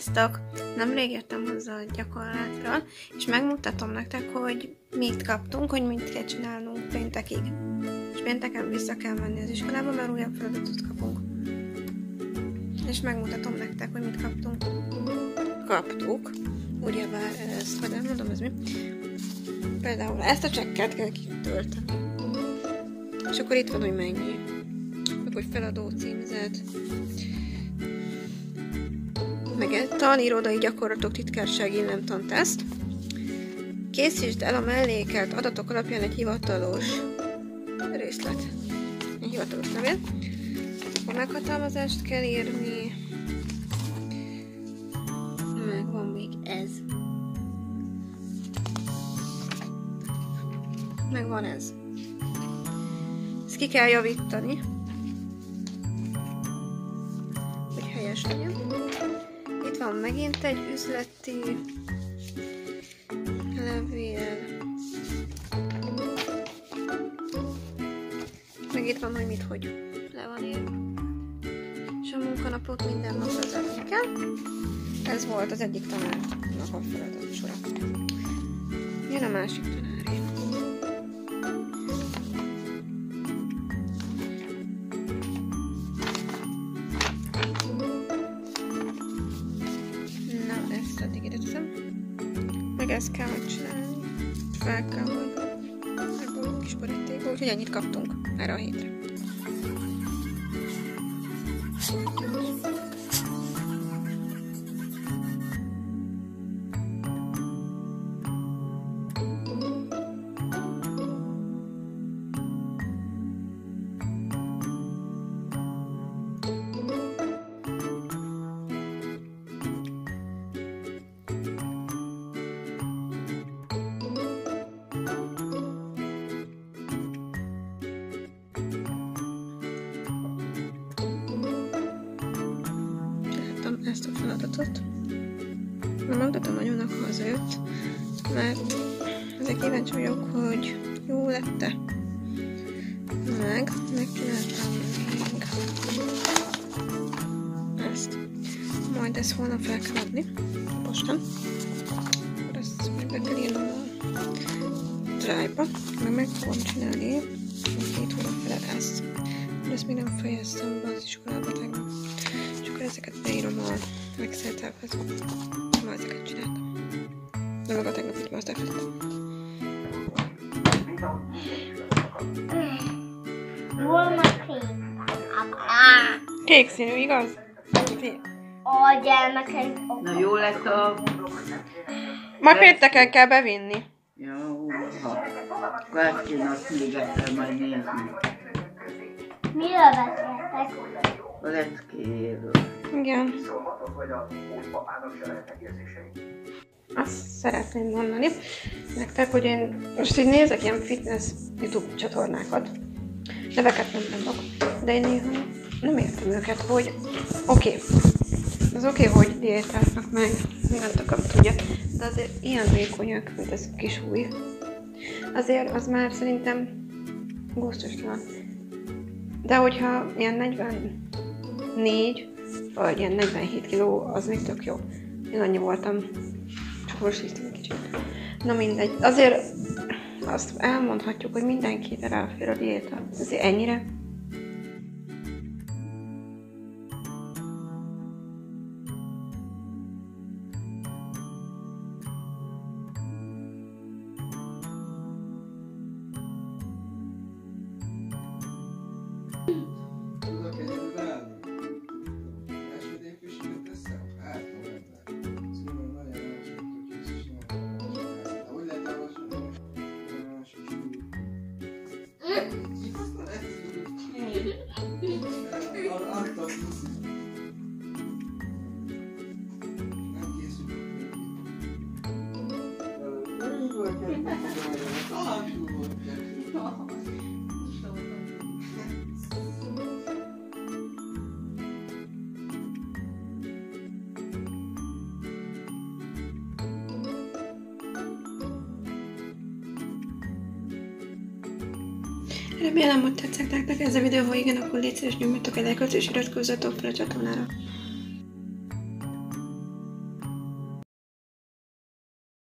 Sziasztok! Nemrég jöttem hozzá a gyakorlatra, és megmutatom nektek, hogy mit kaptunk, hogy mit kell csinálnunk péntekig. És pénteken vissza kell menni az iskolába, mert újabb feladatot kapunk. És megmutatom nektek, hogy mit kaptunk. Kaptuk. Ugyebár ezt, vagy elmondom, ez mi? Például ezt a csekket kell kitölteni. És akkor itt van, hogy mennyi. Meg hogy feladó címzet. Meg egy tanirodai gyakorlatok titkársági illemtanteszt. Készítsd el a mellékelt adatok alapján egy hivatalos részlet. Egy hivatalos levél. A meghatalmazást kell írni. Meg van még ez. Meg van ez. Ezt ki kell javítani, hogy helyes legyen. Itt van megint egy üzleti levél. Meg itt van, hogy mit, hogy le van írva. És a munkanapot minden nap vezetni kell. Ez volt az egyik tanárnak a feladat sora. Jön a másik tanáré. Na, ezt addig ide teszem. Meg ezt kell megcsinálni. Fel kell majd ebből a kis borítékból. Úgyhogy ennyit kaptunk erre a hétre. Ezt a feladatot. A Magda anyónak hazajött, mert ezek kíváncsi vagyok, hogy jó lett-e. Megcsináltam még ezt. Majd ezt holnap fel kell adni a postán. Akkor ezt meg be kell írnom a Drive-ba, meg fogom csinálni 2 hónap fele ezt. De ezt még nem fejeztem be az iskolába tegnap. Ezeket beírom a Excel táblázba. Ma ezeket csináltam. De meg a tegnap így már elfelejtettem. Kék színű, igaz? A gyermekek. Na jó lett a... Majd pénteken kell bevinni. Jó, lehet kéne azt még egyszer majd nézni. Miről beszéltek? A leckéről. Igen. Azt szeretném mondani nektek, hogy én most így nézek ilyen fitness YouTube csatornákat. Neveket nem mondok, de én néha nem értem őket, hogy oké, az oké, hogy diétáznak meg, mindent akar tudja, de azért ilyen vékonyak, mint ez a kis új. Azért az már szerintem gusztustalan. De hogyha ilyen 44 vagy ilyen 47 kiló, az még tök jó. Én annyi voltam, csak most hiszem kicsit. Na mindegy, azért azt elmondhatjuk, hogy mindenkire ráfér a diéta. Azért ennyire. Remélem, hogy tetszett nektek ez a videó, ha igen, akkor légy szíves, nyomjatok egy lájkot és iratkozzatok fel a csatornára.